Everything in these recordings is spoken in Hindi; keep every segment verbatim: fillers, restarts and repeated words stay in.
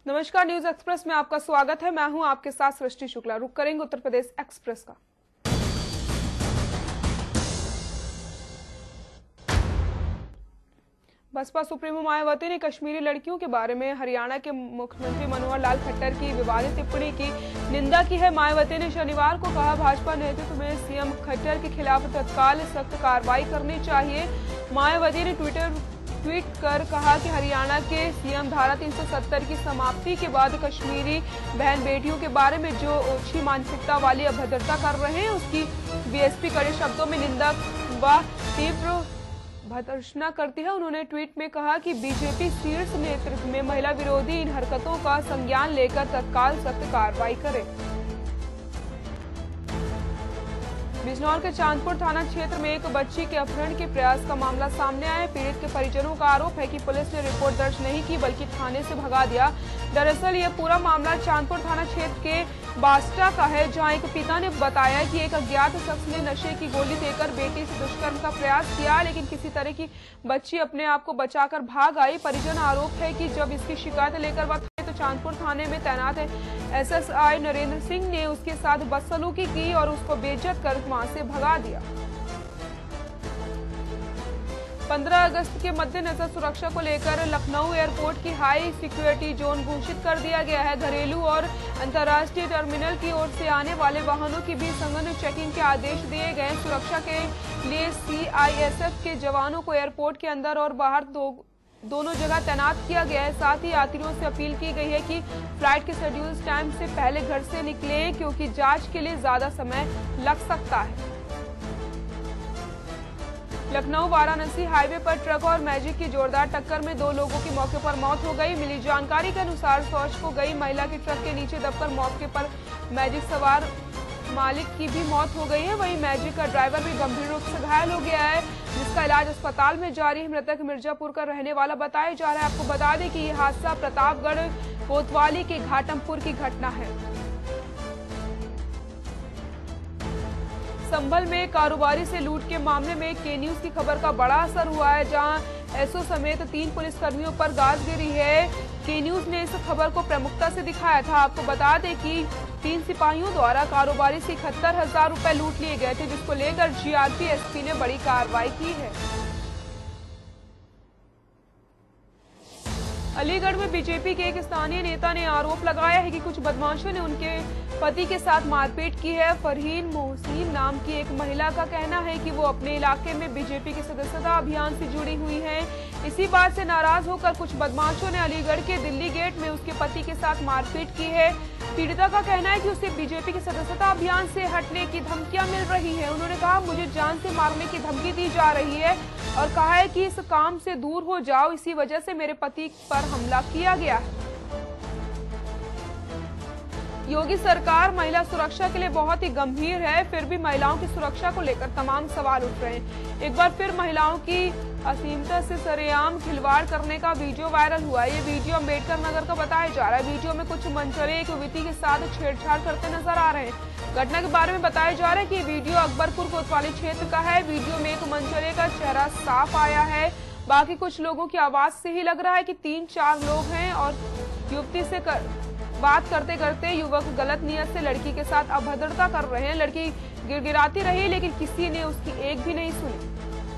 नमस्कार, न्यूज एक्सप्रेस में आपका स्वागत है। मैं हूं आपके साथ सृष्टि शुक्ला। रुक करेंगे उत्तर प्रदेश एक्सप्रेस का। बसपा सुप्रीमो मायावती ने कश्मीरी लड़कियों के बारे में हरियाणा के मुख्यमंत्री मनोहर लाल खट्टर की विवादित टिप्पणी की निंदा की है। मायावती ने शनिवार को कहा, भाजपा नेतृत्व में सीएम खट्टर के खिलाफ तत्काल सख्त कार्रवाई करनी चाहिए। मायावती ने ट्विटर ट्वीट कर कहा कि हरियाणा के सीएम धारा तीन सौ सत्तर की समाप्ति के बाद कश्मीरी बहन बेटियों के बारे में जो ओछी मानसिकता वाली अभद्रता कर रहे हैं, उसकी बीएसपी कड़े शब्दों में निंदा व तीव्र भर्त्सना करती है। उन्होंने ट्वीट में कहा कि बीजेपी शीर्ष नेतृत्व में महिला विरोधी इन हरकतों का संज्ञान लेकर तत्काल सख्त कार्रवाई करे। बिजनौर के चांदपुर थाना क्षेत्र में एक बच्ची के अपहरण के प्रयास का मामला सामने आया है। पीड़ित के परिजनों का आरोप है कि पुलिस ने रिपोर्ट दर्ज नहीं की बल्कि थाने से भगा दिया। दरअसल ये पूरा मामला चांदपुर थाना क्षेत्र के बास्टा का है, जहां एक पिता ने बताया कि एक अज्ञात शख्स ने नशे की गोली देकर बेटी से दुष्कर्म का प्रयास किया, लेकिन किसी तरह की बच्ची अपने आप को बचाकर भाग आई। परिजन आरोप है कि जब इसकी शिकायत लेकर वह तो चांदपुर थाने में तैनात है एसएसआई नरेंद्र सिंह ने उसके साथ बदसलूकी की और उसको बेइज्जत कर वहां से भगा दिया। पंद्रह अगस्त के मद्देनजर सुरक्षा को लेकर लखनऊ एयरपोर्ट की हाई सिक्योरिटी जोन घोषित कर दिया गया है। घरेलू और अंतर्राष्ट्रीय टर्मिनल की ओर से आने वाले वाहनों की भी सघन चेकिंग के आदेश दिए गए। सुरक्षा के लिए सीआईएसएफ के जवानों को एयरपोर्ट के अंदर और बाहर दो दोनों जगह तैनात किया गया है। साथ ही यात्रियों से अपील की गई है कि फ्लाइट के शेड्यूल टाइम से पहले घर से निकलें, क्योंकि जांच के लिए ज्यादा समय लग सकता है। लखनऊ वाराणसी हाईवे पर ट्रक और मैजिक की जोरदार टक्कर में दो लोगों की मौके पर मौत हो गई। मिली जानकारी के अनुसार शौच को गई महिला की ट्रक के नीचे दबकर मौके पर मैजिक सवार मालिक की भी मौत हो गई है। वहीं मैजिक का ड्राइवर भी गंभीर रूप से घायल हो गया है, जिसका इलाज अस्पताल में जारी है। मृतक मिर्जापुर का रहने वाला बताया जा रहा है। आपको बता दें कि यह हादसा प्रतापगढ़ कोतवाली के घाटमपुर की घटना है। संभल में कारोबारी से लूट के मामले में के न्यूज की खबर का बड़ा असर हुआ है, जहां एसओ समेत तीन पुलिसकर्मियों पर गाज गिरी है। के न्यूज ने इस खबर को प्रमुखता से दिखाया था। आपको बता दें कि तीन सिपाहियों द्वारा कारोबारी से इकहत्तर हजार रुपए लूट लिए गए थे, जिसको लेकर जीआरपी एसपी ने बड़ी कार्रवाई की है। अलीगढ़ में बीजेपी के एक स्थानीय नेता ने आरोप लगाया है कि कुछ बदमाशों ने उनके पति के साथ मारपीट की है। फरहीन मोहसिन नाम की एक महिला का कहना है कि वो अपने इलाके में बीजेपी के सदस्यता अभियान से जुड़ी हुई है। इसी बात से नाराज होकर कुछ बदमाशों ने अलीगढ़ के दिल्ली गेट में उसके पति के साथ मारपीट की है। पीड़िता का कहना है कि उसे बीजेपी के सदस्यता अभियान से हटने की धमकियां मिल रही है। उन्होंने कहा, मुझे जान से मारने की धमकी दी जा रही है और कहा है कि इस काम से दूर हो जाओ, इसी वजह से मेरे पति पर हमला किया गया है। योगी सरकार महिला सुरक्षा के लिए बहुत ही गंभीर है, फिर भी महिलाओं की सुरक्षा को लेकर तमाम सवाल उठ रहे हैं। एक बार फिर महिलाओं की असीमता से सरेआम खिलवाड़ करने का वीडियो वायरल हुआ है। ये वीडियो अम्बेडकर नगर का बताया जा रहा है। वीडियो में कुछ मंचले एक युवती के साथ छेड़छाड़ करते नजर आ रहे हैं। घटना के बारे में बताया जा रहा है कि ये वीडियो अकबरपुर कोतवाली क्षेत्र का है। वीडियो में एक मंचले का चेहरा साफ आया है, बाकी कुछ लोगों की आवाज से ही लग रहा है कि तीन चार लोग हैं और युवती से कर, बात करते करते युवक गलत नियत से लड़की के साथ अभद्रता कर रहे हैं। लड़की गिड़गिड़ाती रही, लेकिन किसी ने उसकी एक भी नहीं सुनी।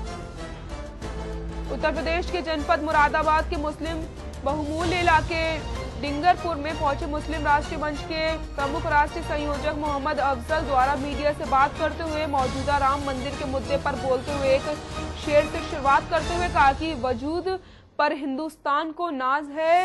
उत्तर प्रदेश के जनपद मुरादाबाद के मुस्लिम बहुमूल्य इलाके डिंगरपुर में पहुंचे मुस्लिम राष्ट्रीय मंच के प्रमुख राष्ट्रीय संयोजक मोहम्मद अफजल द्वारा मीडिया से बात करते हुए मौजूदा राम मंदिर के मुद्दे पर बोलते हुए एक शेर से शुरुआत करते हुए कहा कि वजूद पर हिंदुस्तान को नाज है,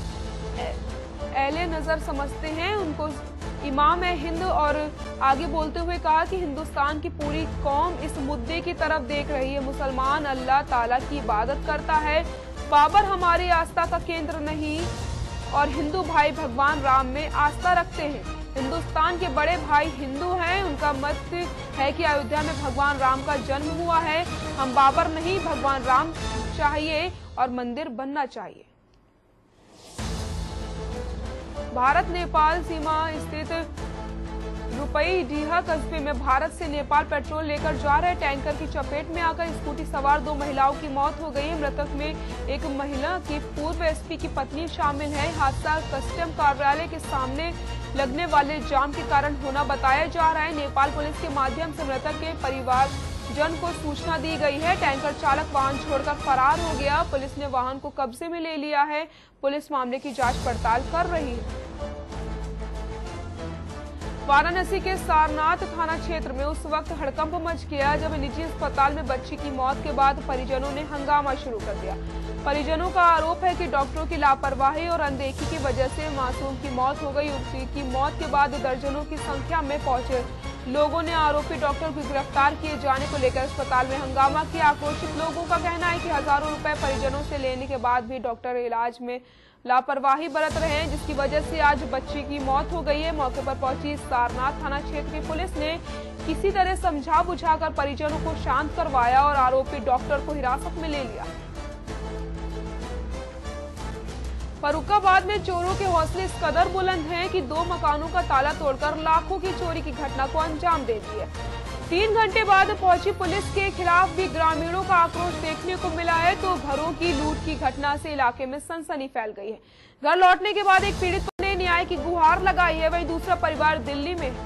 एले नजर समझते हैं उनको इमाम है हिंद। और आगे बोलते हुए कहा कि हिंदुस्तान की पूरी कौम इस मुद्दे की तरफ देख रही है। मुसलमान अल्लाह ताला की इबादत करता है, बाबर हमारी आस्था का केंद्र नहीं, और हिंदू भाई भगवान राम में आस्था रखते हैं। हिंदुस्तान के बड़े भाई हिंदू हैं, उनका मत है कि अयोध्या में भगवान राम का जन्म हुआ है। हम बाबर नहीं, भगवान राम चाहिए और मंदिर बनना चाहिए। भारत नेपाल सीमा स्थित रुपई डीहा कस्बे में भारत से नेपाल पेट्रोल लेकर जा रहे टैंकर की चपेट में आकर स्कूटी सवार दो महिलाओं की मौत हो गई है। मृतक में एक महिला की पूर्व एसपी की पत्नी शामिल है। हादसा कस्टम कार्यालय के सामने लगने वाले जाम के कारण होना बताया जा रहा है। नेपाल पुलिस के माध्यम से मृतक के परिवार जन को सूचना दी गई है। टैंकर चालक वाहन छोड़कर फरार हो गया। पुलिस ने वाहन को कब्जे में ले लिया है। पुलिस मामले की जांच पड़ताल कर रही है। वाराणसी के सारनाथ थाना क्षेत्र में उस वक्त हड़कंप मच गया जब निजी अस्पताल में बच्ची की मौत के बाद परिजनों ने हंगामा शुरू कर दिया। परिजनों का आरोप है कि डॉक्टरों की लापरवाही और अनदेखी की वजह से मासूम की मौत हो गई। युवती की मौत के बाद दर्जनों की संख्या में पहुंचे लोगों ने आरोपी डॉक्टर को गिरफ्तार किए जाने को लेकर अस्पताल में हंगामा किया। आक्रोशित लोगों का कहना है कि हजारों रुपए परिजनों से लेने के बाद भी डॉक्टर इलाज में लापरवाही बरत रहे हैं, जिसकी वजह से आज बच्ची की मौत हो गई है। मौके पर पहुंची सारनाथ थाना क्षेत्र की पुलिस ने किसी तरह समझा बुझाकर परिजनों को शांत करवाया और आरोपी डॉक्टर को हिरासत में ले लिया। फर्रुखाबाद में चोरों के हौसले इस कदर बुलंद हैं कि दो मकानों का ताला तोड़कर लाखों की चोरी की घटना को अंजाम दे दिया। तीन घंटे बाद पहुंची पुलिस के खिलाफ भी ग्रामीणों का आक्रोश देखने को मिला है तो घरों की लूट की घटना से इलाके में सनसनी फैल गई है। घर लौटने के बाद एक पीड़ित ने न्याय की गुहार लगाई है, वहीं दूसरा परिवार दिल्ली में।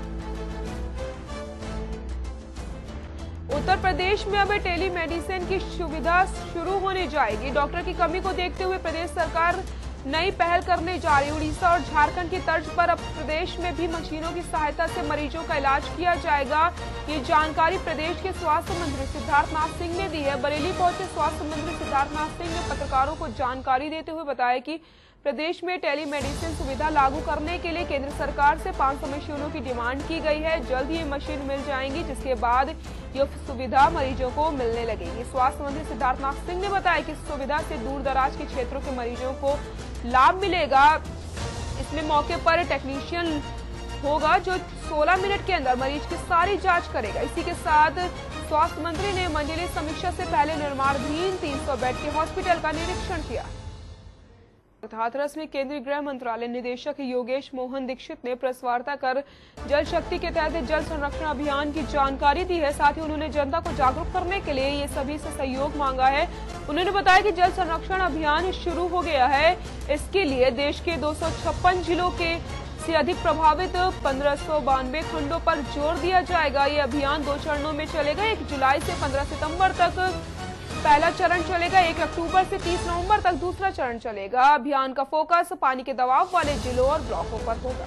उत्तर प्रदेश में अब टेलीमेडिसिन की सुविधा शुरू होने जाएगी। डॉक्टर की कमी को देखते हुए प्रदेश सरकार नई पहल करने जा रही। उड़ीसा और झारखंड की तर्ज पर अब प्रदेश में भी मशीनों की सहायता से मरीजों का इलाज किया जाएगा। ये जानकारी प्रदेश के स्वास्थ्य मंत्री सिद्धार्थनाथ सिंह ने दी है। बरेली पहुंचे स्वास्थ्य मंत्री सिद्धार्थनाथ सिंह ने पत्रकारों को जानकारी देते हुए बताया कि प्रदेश में टेलीमेडिसिन सुविधा लागू करने के लिए केंद्र सरकार से पाँच सौ मशीनों की डिमांड की गई है। जल्द ही मशीन मिल जाएंगी, जिसके बाद ये सुविधा मरीजों को मिलने लगेगी। स्वास्थ्य मंत्री सिद्धार्थनाथ सिंह ने बताया कि इस सुविधा से दूर दराज के क्षेत्रों के मरीजों को लाभ मिलेगा। इसमें मौके पर टेक्नीशियन होगा जो सोलह मिनट के अंदर मरीज की सारी जांच करेगा। इसी के साथ स्वास्थ्य मंत्री ने मंडलीय समीक्षा से पहले निर्माणाधीन तीन सौ बेड के हॉस्पिटल का निरीक्षण किया। हाथरस में केंद्रीय गृह मंत्रालय निदेशक योगेश मोहन दीक्षित ने प्रेस वार्ता कर जल शक्ति के तहत जल संरक्षण अभियान की जानकारी दी है। साथ ही उन्होंने जनता को जागरूक करने के लिए ये सभी से सहयोग मांगा है। उन्होंने बताया कि जल संरक्षण अभियान शुरू हो गया है। इसके लिए देश के दो सौ छप्पन जिलों के से अधिक प्रभावित पंद्रह सौ बानवे खंडों पर जोर दिया जाएगा। ये अभियान दो चरणों में चलेगा। एक जुलाई से पंद्रह सितम्बर तक पहला चरण चलेगा, एक अक्टूबर से तीस नवंबर तक दूसरा चरण चलेगा। अभियान का फोकस पानी के दबाव वाले जिलों और ब्लॉकों पर होगा।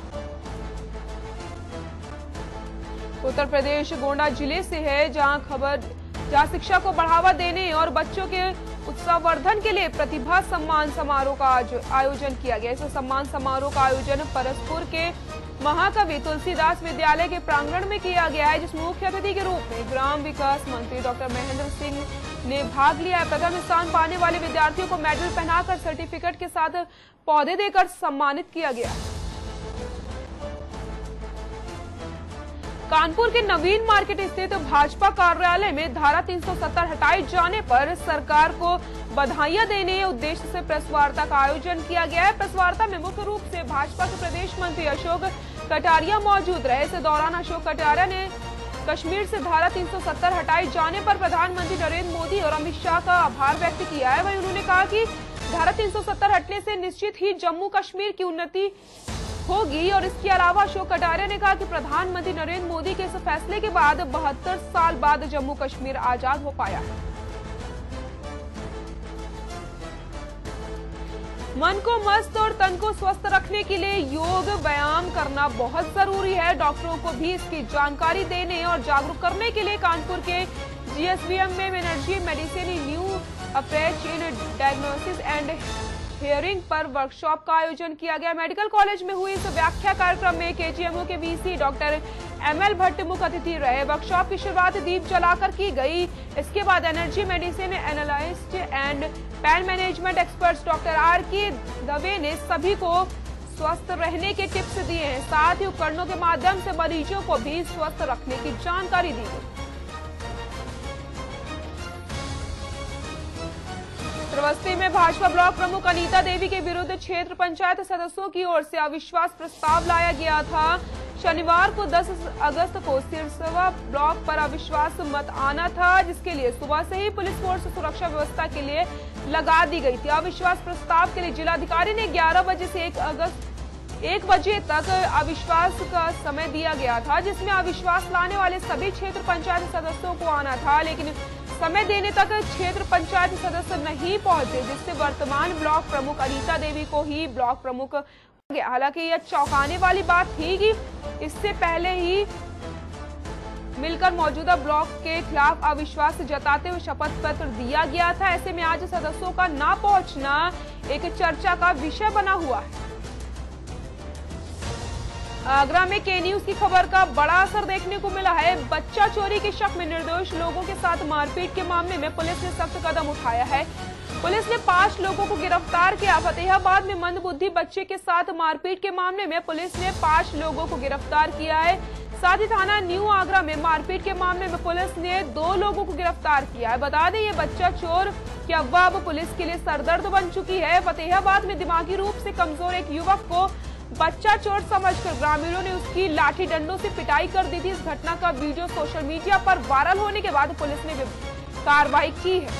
उत्तर प्रदेश गोंडा जिले से है, जहां खबर जहां शिक्षा को बढ़ावा देने और बच्चों के उत्साहवर्धन के लिए प्रतिभा सम्मान समारोह का आयोजन किया गया। इस सम्मान समारोह का आयोजन परसपुर के महाकवि तुलसीदास विद्यालय के प्रांगण में किया गया है, जिसमें मुख्य अतिथि के रूप में ग्राम विकास मंत्री डॉक्टर महेंद्र सिंह ने भाग लिया है। प्रथम स्थान पाने वाले विद्यार्थियों को मेडल पहनाकर सर्टिफिकेट के साथ पौधे देकर सम्मानित किया गया। कानपुर के नवीन मार्केट स्थित भाजपा कार्यालय में धारा तीन सौ सत्तर हटाए जाने पर सरकार को बधाइयां देने उद्देश्य से प्रेस वार्ता का आयोजन किया गया है। प्रेस वार्ता में मुख्य रूप से भाजपा के प्रदेश मंत्री अशोक कटारिया मौजूद रहे। इस दौरान अशोक कटारिया ने कश्मीर से धारा तीन सौ सत्तर हटाए जाने पर प्रधानमंत्री नरेंद्र मोदी और अमित शाह का आभार व्यक्त किया है। वहीं उन्होंने कहा कि धारा तीन सौ सत्तर हटने से निश्चित ही जम्मू कश्मीर की उन्नति होगी। और इसके अलावा अशोक कटारिया ने कहा कि प्रधानमंत्री नरेंद्र मोदी के इस फैसले के बाद बहत्तर साल बाद जम्मू कश्मीर आजाद हो पाया। मन को मस्त और तन को स्वस्थ रखने के लिए योग व्यायाम करना बहुत जरूरी है। डॉक्टरों को भी इसकी जानकारी देने और जागरूक करने के लिए कानपुर के जीएसवीएम में energy medicine new approach in diagnosis and hearing पर वर्कशॉप का आयोजन किया गया। मेडिकल कॉलेज में हुई इस व्याख्या कार्यक्रम में केजीएमओ के वीसी डॉक्टर एमएल भट्ट मुख्य अतिथि रहे। वर्कशॉप की शुरुआत दीप जलाकर की गई। इसके बाद energy medicine analyst and pain management experts doctor R K Dave ने सभी को स्वस्थ रहने के टिप्स दिए हैं। साथ ही उपकरणों के माध्यम से मरीजों को भी स्वस्थ रखने की जानकारी दी गई। श्रावस्ती में भाजपा ब्लॉक प्रमुख अनीता देवी के विरुद्ध क्षेत्र पंचायत सदस्यों की ओर से अविश्वास प्रस्ताव लाया गया था। शनिवार को दस अगस्त को सिरसवा ब्लॉक पर अविश्वास मत आना था, जिसके लिए सुबह से ही पुलिस फोर्स सुरक्षा व्यवस्था के लिए लगा दी गई थी। अविश्वास प्रस्ताव के लिए जिलाधिकारी ने ग्यारह बजे से एक अगस्त एक बजे तक अविश्वास का समय दिया गया था, जिसमें अविश्वास लाने वाले सभी क्षेत्र पंचायत सदस्यों को आना था, लेकिन समय देने तक क्षेत्र पंचायत सदस्य नहीं पहुंचे, जिससे वर्तमान ब्लॉक प्रमुख अनीता देवी को ही ब्लॉक प्रमुख गया। हालांकि यह चौंकाने वाली बात थी कि इससे पहले ही मिलकर मौजूदा ब्लॉक के खिलाफ अविश्वास जताते हुए शपथ पत्र दिया गया था। ऐसे में आज सदस्यों का ना पहुंचना एक चर्चा का विषय बना हुआ है। आगरा में के न्यूज की खबर का बड़ा असर देखने को मिला है। बच्चा चोरी के शक में निर्दोष लोगों के साथ मारपीट के मामले में पुलिस ने सख्त कदम उठाया है। पुलिस ने पांच लोगों को गिरफ्तार किया। फतेहाबाद में मंदबुद्धि बच्चे के साथ मारपीट के मामले में पुलिस ने पांच लोगों को गिरफ्तार किया है। साथ ही थाना न्यू आगरा में मारपीट के मामले में पुलिस ने दो लोगों को गिरफ्तार किया है। बता दें, ये बच्चा चोर की अफवाह अब पुलिस के लिए सरदर्द बन चुकी है। फतेहाबाद में दिमागी रूप से कमजोर एक युवक को बच्चा चोर समझकर ग्रामीणों ने उसकी लाठी डंडों से पिटाई कर दी थी। इस घटना का वीडियो सोशल मीडिया पर वायरल होने के बाद पुलिस ने कार्रवाई की है।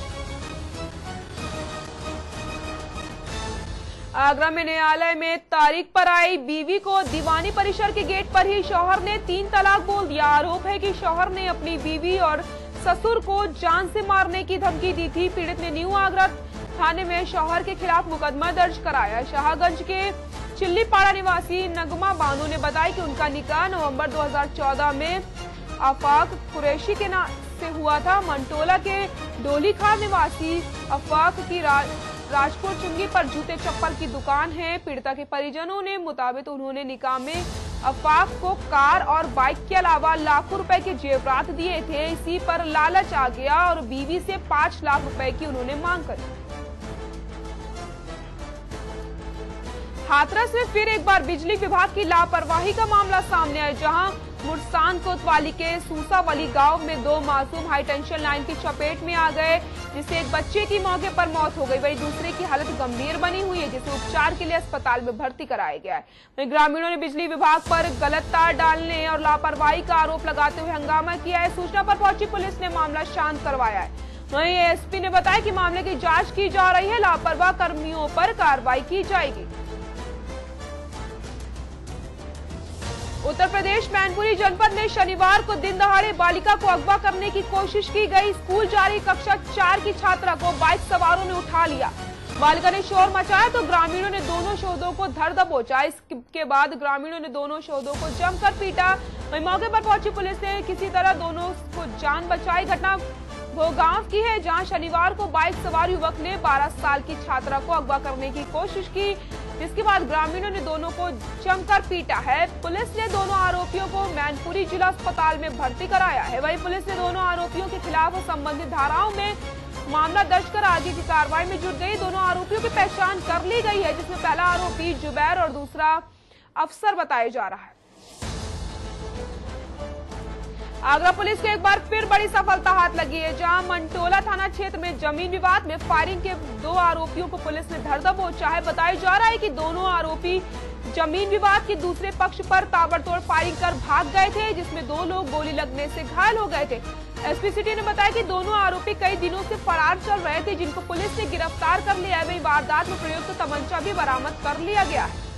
आगरा में न्यायालय में तारीख पर आई बीवी को दीवानी परिसर के गेट पर ही शौहर ने तीन तलाक बोल दिया। आरोप है कि शौहर ने अपनी बीवी और ससुर को जान से मारने की धमकी दी थी। पीड़ित ने न्यू आगरा थाने में शौहर के खिलाफ मुकदमा दर्ज कराया। शाहगंज के चिल्लीपाड़ा निवासी नगमा बानो ने बताया कि उनका निकाह नवंबर दो हज़ार चौदह में आफाक कुरैशी के नाम से हुआ था। मंटोला के डोलीखार निवासी आफाक की रा, राजपुर चुंगी पर जूते चप्पल की दुकान है। पीड़िता के परिजनों ने मुताबिक उन्होंने निकाह में आफाक को कार और बाइक के अलावा लाखों रुपए के जेवरात दिए थे। इसी पर लालच आ गया और बीवी से पांच लाख रुपए की उन्होंने मांग करी। हाथरस में फिर एक बार बिजली विभाग की लापरवाही का मामला सामने आया, जहां मुरसान कोतवाली के सूसावली गांव में दो मासूम हाई टेंशन लाइन की चपेट में आ गए, जिससे एक बच्चे की मौके पर मौत हो गई। वहीं दूसरे की हालत गंभीर बनी हुई है, जिसे उपचार के लिए अस्पताल में भर्ती कराया गया है। वहीं ग्रामीणों ने बिजली विभाग पर गलत तार डालने और लापरवाही का आरोप लगाते हुए हंगामा किया है। सूचना पर पहुंची पुलिस ने मामला शांत करवाया है। वहीं एएसपी ने बताया कि मामले की जाँच की जा रही है, लापरवाह कर्मियों पर कार्रवाई की जाएगी। उत्तर प्रदेश मैनपुरी जनपद में शनिवार को दिन दहाड़े बालिका को अगवा करने की कोशिश की गई। स्कूल जा रही कक्षा चार की छात्रा को बाइक सवारों ने उठा लिया। बालिका ने शोर मचाया तो ग्रामीणों ने दोनों शोधों को धर दबोचा। इसके बाद ग्रामीणों ने दोनों शोधों को जमकर पीटा। वहीं मौके पर पहुंची पुलिस ने किसी तरह दोनों को जान बचाई। घटना वो गांव की है, जहां शनिवार को बाइक सवार युवक ने बारह साल की छात्रा को अगवा करने की कोशिश की, जिसके बाद ग्रामीणों ने दोनों को जमकर पीटा है। पुलिस ने दोनों आरोपियों को मैनपुरी जिला अस्पताल में भर्ती कराया है। वहीं पुलिस ने दोनों आरोपियों के खिलाफ संबंधित धाराओं में मामला दर्ज कर आगे की कार्रवाई में जुट गई। दोनों आरोपियों की पहचान कर ली गई है, जिसमें पहला आरोपी जुबैर और दूसरा अफसर बताया जा रहा है। आगरा पुलिस को एक बार फिर बड़ी सफलता हाथ लगी है, जहां मंटोला थाना क्षेत्र में जमीन विवाद में फायरिंग के दो आरोपियों को पुलिस ने धर दबोचा है। बताया जा रहा है कि दोनों आरोपी जमीन विवाद के दूसरे पक्ष पर ताबड़तोड़ फायरिंग कर भाग गए थे, जिसमें दो लोग गोली लगने से घायल हो गए थे। एसपी सिटी ने बताया कि दोनों आरोपी कई दिनों से फरार चल रहे थे, जिनको पुलिस ने गिरफ्तार कर लिया है। वहीं वारदात में प्रयुक्त तमंचा भी बरामद कर लिया गया है।